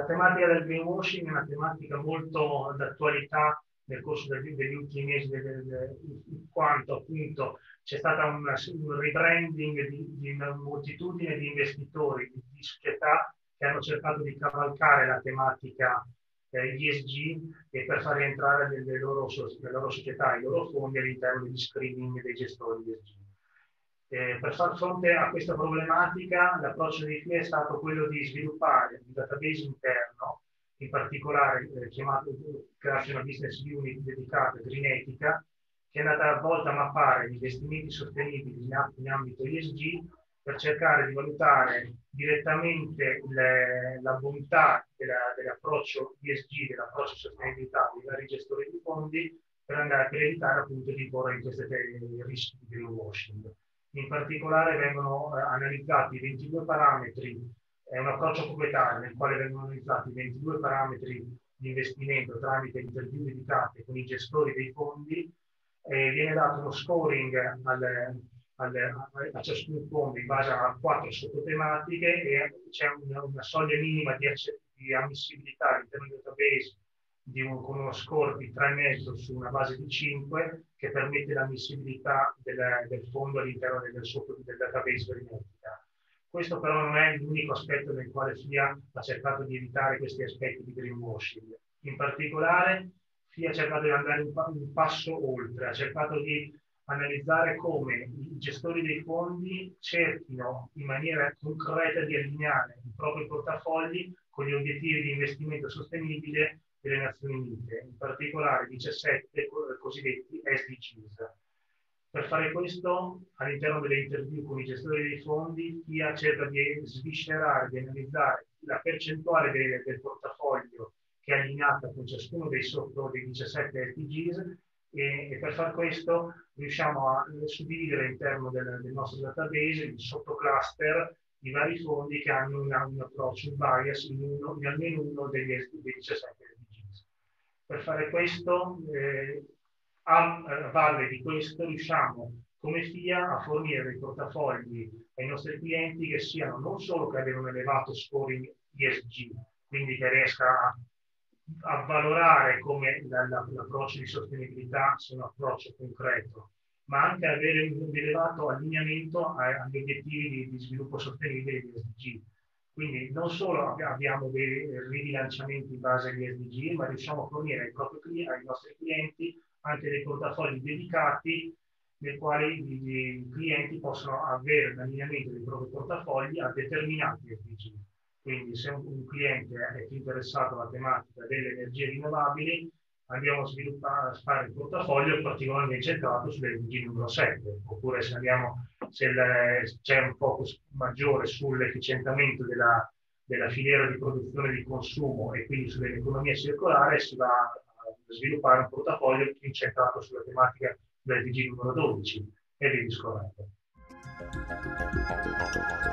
tematica del greenwashing è una tematica molto d'attualità nel corso degli ultimi mesi, in quanto appunto c'è stato un rebranding di una moltitudine di investitori, di società che hanno cercato di cavalcare la tematica ESG e per far rientrare le loro società, i loro fondi all'interno degli screening dei gestori ESG. Per far fronte a questa problematica, l'approccio di FIA è stato quello di sviluppare un database interno, in particolare chiamato crearsi una business unit dedicata a Greenetica, che è andata volta a mappare gli investimenti sostenibili in ambito ESG per cercare di valutare direttamente la bontà dell'approccio ESG, dell'approccio sostenibilità dei vari gestori di fondi per evitare appunto di porre in questi rischi di greenwashing. In particolare vengono analizzati 22 parametri, è un approccio proprietario nel quale vengono analizzati 22 parametri di investimento tramite interview dedicate con i gestori dei fondi e viene dato uno scoring a ciascun fondo in base a 4 sottotematiche e c'è una soglia minima di ammissibilità all'interno del database con uno score di 3,5 su una base di 5 che permette l'ammissibilità del fondo all'interno del database Greenetica. Questo però non è l'unico aspetto nel quale FIA ha cercato di evitare questi aspetti di greenwashing. In particolare FIA ha cercato di andare un passo oltre, ha cercato di analizzare come i gestori dei fondi cerchino in maniera concreta di allineare i propri portafogli con gli obiettivi di investimento sostenibile delle Nazioni Unite, in particolare 17 cosiddetti SDGs. Per fare questo, all'interno delle interview con i gestori dei fondi, FIA cerca di sviscerare, di analizzare la percentuale del portafoglio che è allineata con ciascuno dei 17 SDGs e per far questo riusciamo a suddividere all'interno del nostro database in sottocluster i vari fondi che hanno un approccio, un bias in almeno uno dei 17 SDGs. Per fare questo, a valle di questo, riusciamo come FIA a fornire dei portafogli ai nostri clienti che siano non solo che abbiano un elevato scoring ESG, quindi che riesca a valorare come l'approccio di sostenibilità sia un approccio concreto, ma anche avere un elevato allineamento agli obiettivi di sviluppo sostenibile di SDG. Quindi non solo abbiamo dei ribilanciamenti in base agli SDG, ma riusciamo a fornire ai nostri clienti anche dei portafogli dedicati nei quali i clienti possono avere un allineamento dei propri portafogli a determinati SDG. Quindi se un cliente è più interessato alla tematica delle energie rinnovabili, andiamo a fare il portafoglio particolarmente centrato sull'SDG numero 7, oppure se c'è un focus maggiore sull'efficientamento della filiera di produzione e di consumo e quindi sull'economia circolare, si va a sviluppare un portafoglio più incentrato sulla tematica dell'SDG numero 12 e via discorrendo.